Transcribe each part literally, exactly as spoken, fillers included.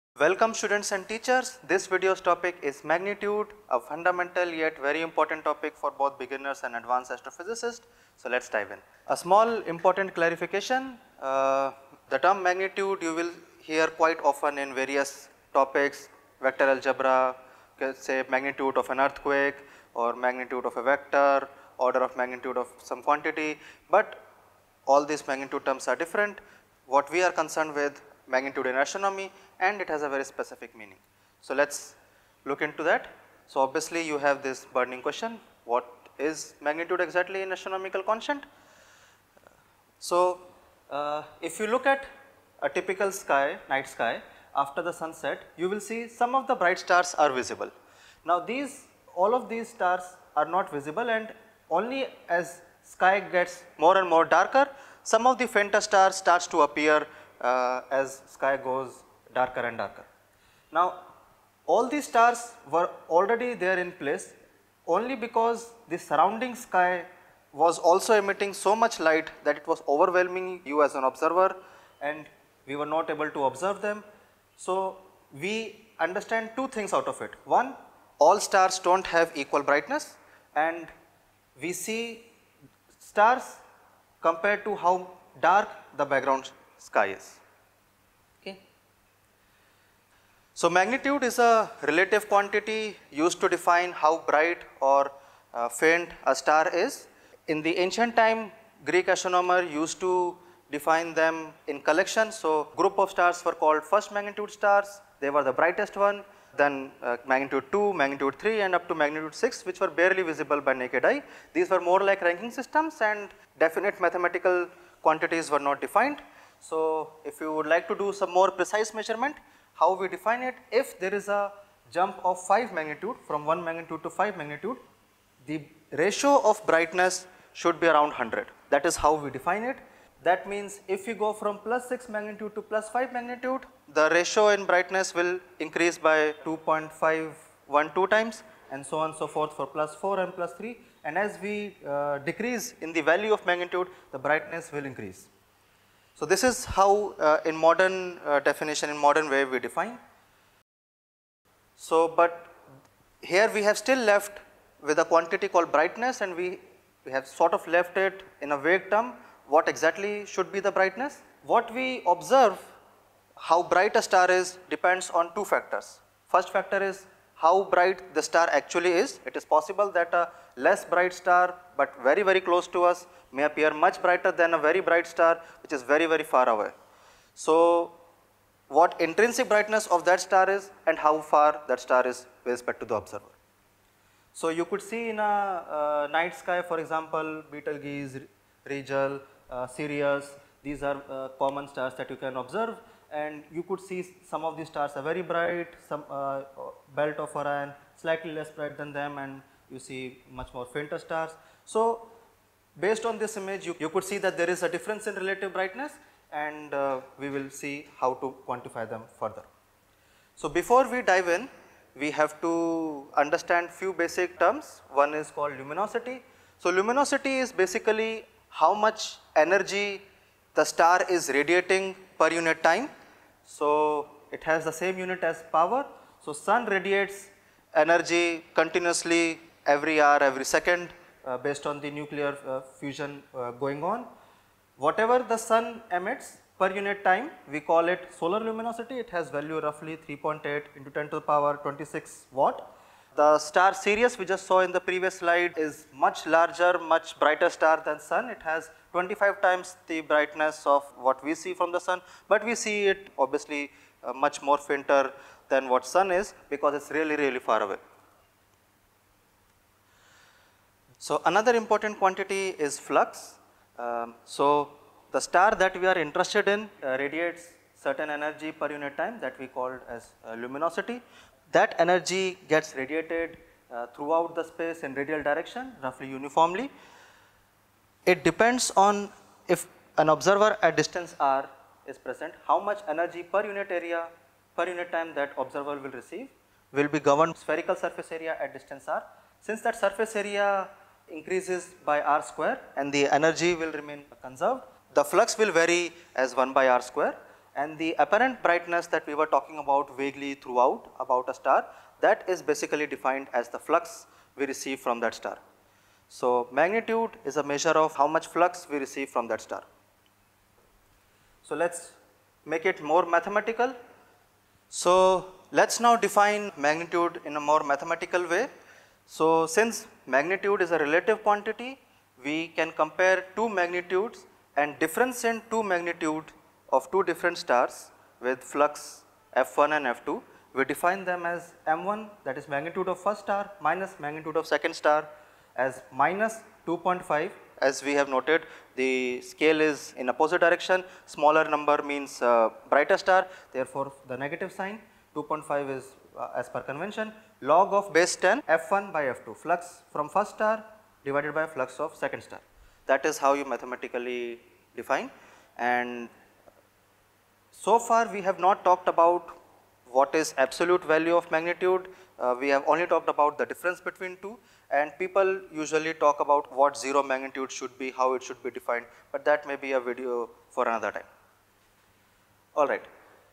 Welcome students and teachers. This video's topic is magnitude, a fundamental yet very important topic for both beginners and advanced astrophysicists. So let's dive in. A small important clarification, uh, the term magnitude you will hear quite often in various topics, vector algebra, say magnitude of an earthquake or magnitude of a vector, order of magnitude of some quantity, but all these magnitude terms are different. What we are concerned with, magnitude in astronomy, and it has a very specific meaning. So let's look into that. So obviously you have this burning question, what is magnitude exactly in astronomical constant? So uh, if you look at a typical sky, night sky, after the sunset, you will see some of the bright stars are visible. Now these, all of these stars are not visible, and only as sky gets more and more darker, some of the fainter stars starts to appear uh, as sky goes darker and darker. Now all these stars were already there in place only because the surrounding sky was also emitting so much light that it was overwhelming you as an observer, and we were not able to observe them. So we understand two things out of it. One, all stars don't have equal brightness, and we see stars compared to how dark the background sky is. Okay. So magnitude is a relative quantity used to define how bright or uh, faint a star is. In the ancient time, Greek astronomer used to define them in collection. So group of stars were called first magnitude stars. They were the brightest one. Then uh, magnitude two, magnitude three, and up to magnitude six, which were barely visible by naked eye. These were more like ranking systems, and definite mathematical quantities were not defined. So if you would like to do some more precise measurement, how we define it, if there is a jump of five magnitude from one magnitude to five magnitude, the ratio of brightness should be around one hundred. That is how we define it. That means if you go from plus six magnitude to plus five magnitude, the ratio in brightness will increase by two point five one two times, and so on and so forth for plus four and plus three. And as we uh, decrease in the value of magnitude, the brightness will increase. So this is how uh, in modern uh, definition, in modern way we define. So but here we have still left with a quantity called brightness, and we, we have sort of left it in a vague term. What exactly should be the brightness? What we observe, how bright a star is, depends on two factors. First factor is how bright the star actually is. It is possible that a less bright star but very very close to us may appear much brighter than a very bright star which is very very far away. So what intrinsic brightness of that star is and how far that star is with respect to the observer. So you could see in a uh, night sky, for example, Betelgeuse, Rigel, uh, Sirius, these are uh, common stars that you can observe, and you could see some of these stars are very bright, some uh, belt of Orion slightly less bright than them, and you see much more fainter stars. So based on this image, you, you could see that there is a difference in relative brightness, and uh, we will see how to quantify them further. So before we dive in, we have to understand few basic terms. One is called luminosity. So luminosity is basically how much energy the star is radiating per unit time. So it has the same unit as power. So sun radiates energy continuously every hour, every second uh, based on the nuclear uh, fusion uh, going on. Whatever the sun emits per unit time, we call it solar luminosity. It has value roughly three point eight into ten to the power twenty-six watt. The star Sirius we just saw in the previous slide is much larger, much brighter star than sun. It has twenty-five times the brightness of what we see from the sun, but we see it obviously uh, much more fainter than what sun is because it's really really far away. So another important quantity is flux. Um, so the star that we are interested in uh, radiates certain energy per unit time that we call as uh, luminosity. That energy gets radiated uh, throughout the space in radial direction roughly uniformly. It depends on if an observer at distance r is present, how much energy per unit area, per unit time that observer will receive will be governed spherical surface area at distance r. Since that surface area increases by r square and the energy will remain conserved, the flux will vary as one by r square, and the apparent brightness that we were talking about vaguely throughout about a star, that is basically defined as the flux we receive from that star. So magnitude is a measure of how much flux we receive from that star. So let's make it more mathematical. So let's now define magnitude in a more mathematical way. So since magnitude is a relative quantity, we can compare two magnitudes and difference in two magnitude of two different stars with flux F one and F two. We define them as M one, that is magnitude of first star, minus magnitude of second star, as minus two point five. As we have noted, the scale is in opposite direction. Smaller number means uh, brighter star, therefore the negative sign. two point five is uh, as per convention, log of base ten F one by F two, flux from first star divided by flux of second star. That is how you mathematically define. And so far we have not talked about what is absolute value of magnitude. Uh, we have only talked about the difference between two, and people usually talk about what zero magnitude should be, how it should be defined, but that may be a video for another time. Alright.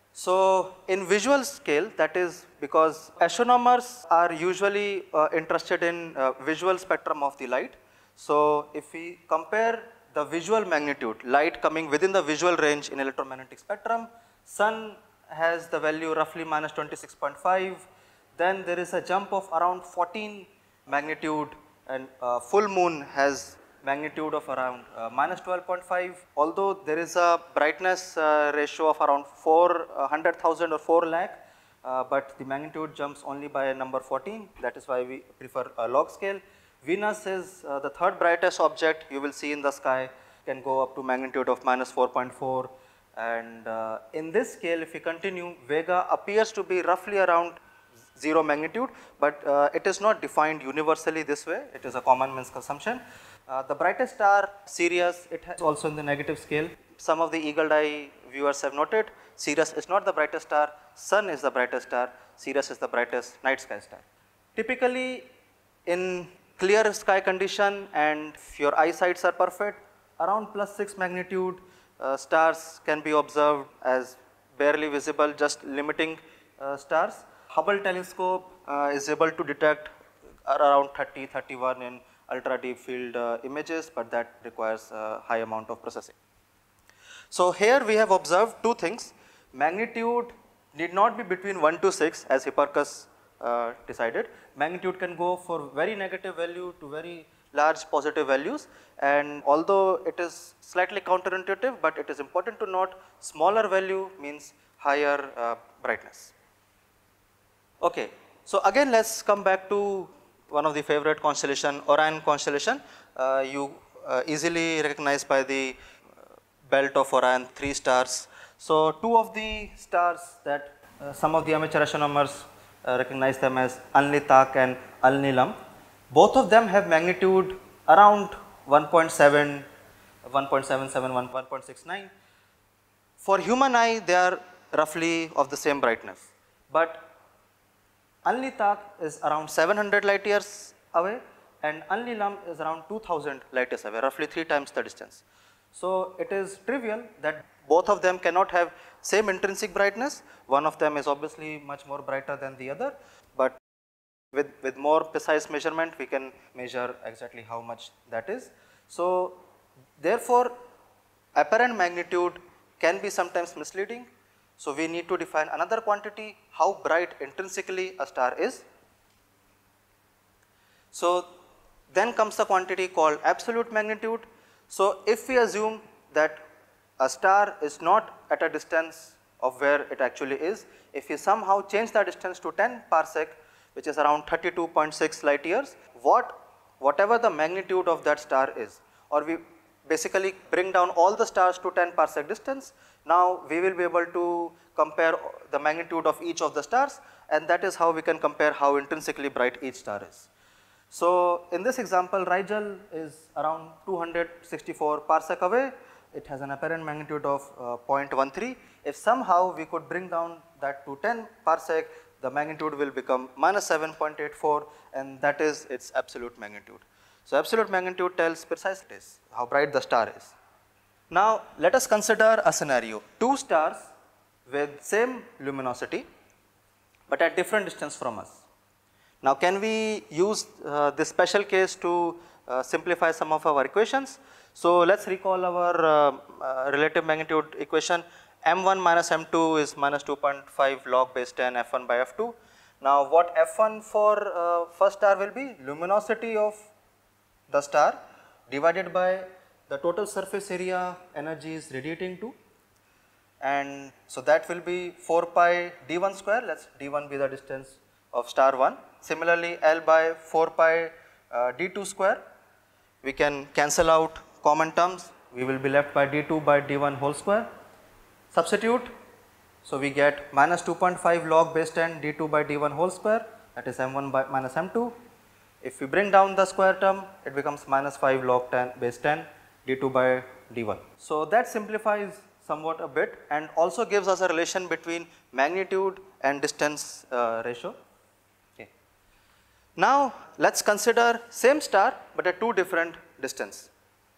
So in visual scale, that is because astronomers are usually uh, interested in uh, visual spectrum of the light. So if we compare the visual magnitude, light coming within the visual range in electromagnetic spectrum, sun has the value roughly minus twenty-six point five, then there is a jump of around fourteen magnitude, and uh, full moon has magnitude of around uh, minus twelve point five, although there is a brightness uh, ratio of around four hundred thousand or four lakh, uh, but the magnitude jumps only by a number fourteen, that is why we prefer a log scale. Venus is uh, the third brightest object you will see in the sky, can go up to magnitude of minus four point four, and uh, in this scale if we continue, Vega appears to be roughly around zero magnitude, but uh, it is not defined universally this way, it is a common misconception. Uh, the brightest star, Sirius, it has also in the negative scale. Some of the eagle eye viewers have noted, Sirius is not the brightest star, Sun is the brightest star, Sirius is the brightest night sky star. Typically in clear sky condition and if your eyesights are perfect, around plus six magnitude uh, stars can be observed as barely visible, just limiting uh, stars. Hubble telescope uh, is able to detect around thirty, thirty-one in ultra deep field uh, images, but that requires a high amount of processing. So here we have observed two things. Magnitude need not be between one to six as Hipparchus uh, decided. Magnitude can go for very negative value to very large positive values, and although it is slightly counterintuitive, but it is important to note smaller value means higher uh, brightness. Okay, so again let's come back to one of the favorite constellation, Orion constellation. Uh, you uh, easily recognize by the belt of Orion, three stars. So two of the stars that uh, some of the amateur astronomers uh, recognize them as Alnitak and Alnilam. Both of them have magnitude around one point seven, one point seven seven, one point six nine. For human eye, they are roughly of the same brightness, but Alnitak is around seven hundred light years away and Alnilam is around two thousand light years away, roughly three times the distance. So it is trivial that both of them cannot have same intrinsic brightness. One of them is obviously much more brighter than the other, but with, with more precise measurement we can measure exactly how much that is. So therefore apparent magnitude can be sometimes misleading. So we need to define another quantity, how bright intrinsically a star is. So then comes the quantity called absolute magnitude. So if we assume that a star is not at a distance of where it actually is, if we somehow change the distance to ten parsec, which is around thirty-two point six light years, what, whatever the magnitude of that star is, or we basically bring down all the stars to ten parsec distance, now we will be able to compare the magnitude of each of the stars, and that is how we can compare how intrinsically bright each star is. So in this example, Rigel is around two hundred sixty-four parsec away. It has an apparent magnitude of uh, zero point one three. If somehow we could bring down that to ten parsec, the magnitude will become minus seven point eight four, and that is its absolute magnitude. So absolute magnitude tells precisely how bright the star is. Now let us consider a scenario. Two stars with same luminosity but at different distance from us. Now can we use uh, this special case to uh, simplify some of our equations? So let us recall our uh, uh, relative magnitude equation. M one minus M two is minus two point five log base ten F one by F two. Now what F one for uh, first star will be? Luminosity of the star divided by the total surface area energy is radiating to, and so that will be four pi d one square. Let us d one be the distance of star one. Similarly, L by four pi uh, d two square. We can cancel out common terms. We will be left by d two by d one whole square. Substitute. So we get minus two point five log base ten d two by d one whole square, that is M one by minus M two. If we bring down the square term, it becomes minus five log ten base ten d two by d one. So that simplifies somewhat a bit and also gives us a relation between magnitude and distance uh, ratio. Okay. Now let us consider same star but at two different distance.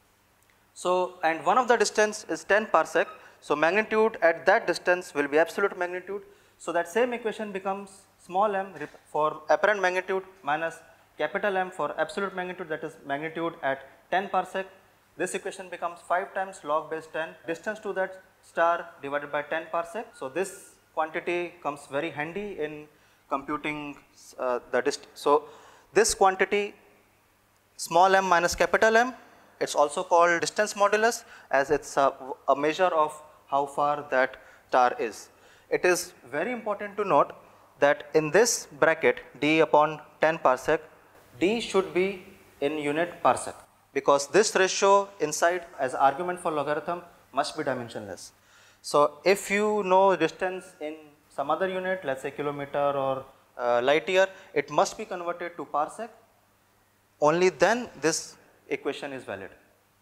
So and one of the distance is ten parsec. So magnitude at that distance will be absolute magnitude. So that same equation becomes small m for apparent magnitude minus capital M for absolute magnitude, that is magnitude at ten parsec. This equation becomes five times log base ten distance to that star divided by ten parsec. So this quantity comes very handy in computing uh, the distance. So this quantity small m minus capital M, it is also called distance modulus, as it is a, a measure of how far that star is. It is very important to note that in this bracket d upon ten parsec, d should be in unit parsec, because this ratio inside as argument for logarithm must be dimensionless. So if you know distance in some other unit, let us say kilometer or uh, light year, it must be converted to parsec. Only then this equation is valid.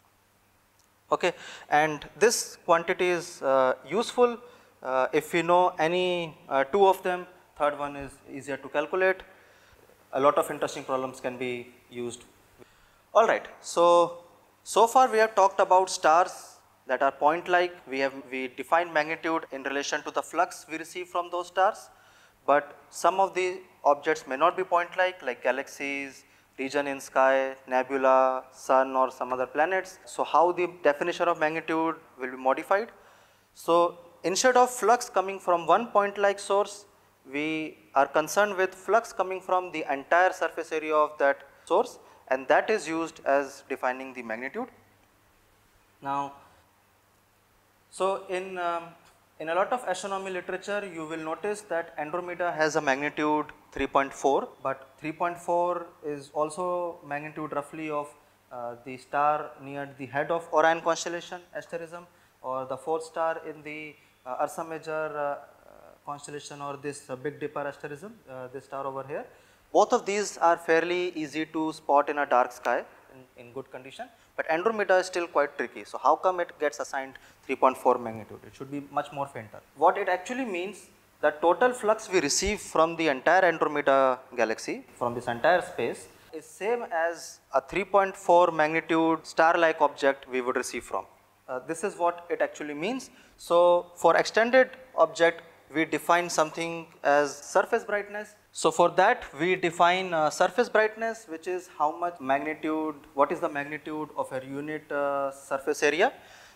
Okay, and this quantity is uh, useful uh, if we know any uh, two of them. Third one is easier to calculate. A lot of interesting problems can be used. All right, so so far we have talked about stars that are point-like. We have we defined magnitude in relation to the flux we receive from those stars, but some of the objects may not be point-like, like galaxies, region in sky, nebula, sun or some other planets. So how the definition of magnitude will be modified? So instead of flux coming from one point-like source, we are concerned with flux coming from the entire surface area of that source, and that is used as defining the magnitude. Now, so in um, in a lot of astronomy literature, you will notice that Andromeda has a magnitude three point four, but three point four is also magnitude roughly of uh, the star near the head of Orion constellation asterism, or the fourth star in the uh, Ursa Major uh, constellation, or this uh, Big Dipper asterism, uh, this star over here. Both of these are fairly easy to spot in a dark sky in, in good condition, but Andromeda is still quite tricky. So how come it gets assigned three point four magnitude? It should be much more fainter. What it actually means, the total flux we receive from the entire Andromeda galaxy, from this entire space, is same as a three point four magnitude star-like object we would receive from. Uh, this is what it actually means. So for extended object, we define something as surface brightness. So for that we define uh, surface brightness, which is how much magnitude, what is the magnitude of a unit uh, surface area.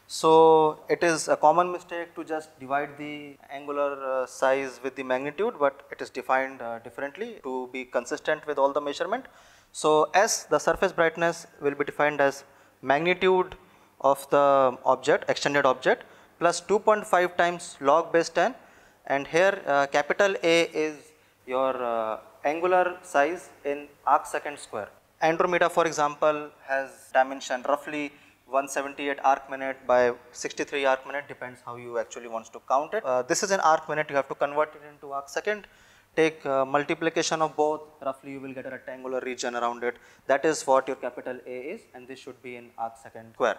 So it is a common mistake to just divide the angular uh, size with the magnitude, but it is defined uh, differently to be consistent with all the measurement. So S, the surface brightness, will be defined as magnitude of the object, extended object, plus two point five times log base ten, and here uh, capital A is your uh, angular size in arc second square. Andromeda, for example, has dimension roughly one seventy-eight arc minute by sixty-three arc minute, depends how you actually wants to count it. Uh, this is an arc minute, you have to convert it into arc second. Take uh, multiplication of both, roughly you will get a rectangular region around it. That is what your capital A is, and this should be in arc second square.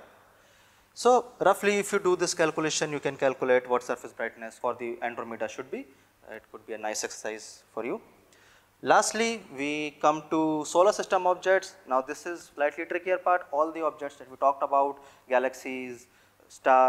So roughly if you do this calculation, you can calculate what surface brightness for the Andromeda should be. Uh, it could be a nice exercise for you. Lastly, we come to solar system objects. Now this is slightly trickier part. All the objects that we talked about, galaxies, stars,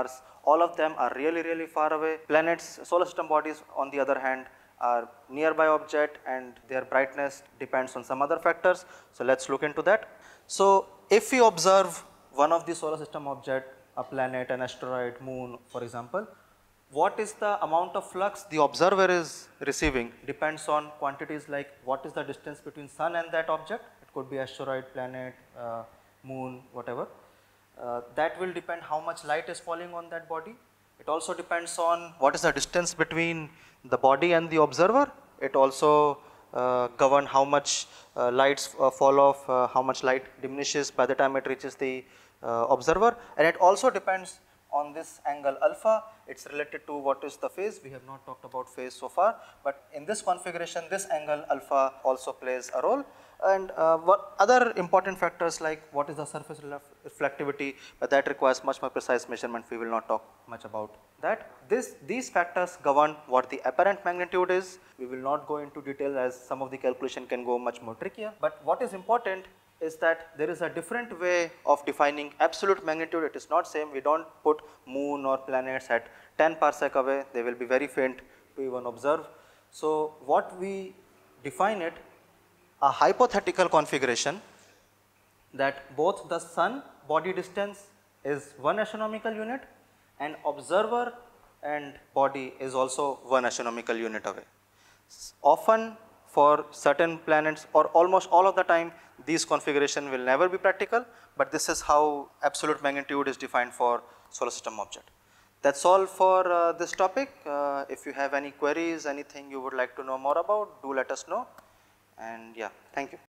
all of them are really, really far away. Planets, solar system bodies on the other hand are nearby object and their brightness depends on some other factors. So let's look into that. So if we observe one of the solar system object, a planet, an asteroid, moon for example, what is the amount of flux the observer is receiving depends on quantities like what is the distance between sun and that object. It could be asteroid, planet, uh, moon, whatever. Uh, that will depend how much light is falling on that body. It also depends on what is the distance between the body and the observer. It also uh, govern how much uh, lights uh, fall off, uh, how much light diminishes by the time it reaches the uh, observer, and it also depends on this angle alpha. It's related to what is the phase. We have not talked about phase so far, but in this configuration this angle alpha also plays a role. And uh, what other important factors like what is the surface reflectivity, but that requires much more precise measurement. We will not talk much about that. This, these factors govern what the apparent magnitude is. We will not go into detail as some of the calculation can go much more trickier, but what is important is that there is a different way of defining absolute magnitude. It is not same. We don't put moon or planets at ten parsec away. They will be very faint to even observe. So what we define it, a hypothetical configuration that both the sun body distance is one astronomical unit and observer and body is also one astronomical unit away. Often for certain planets or almost all of the time these configuration will never be practical, but this is how absolute magnitude is defined for solar system object. That's all for uh, this topic. Uh, if you have any queries, anything you would like to know more about, do let us know. And yeah, thank you.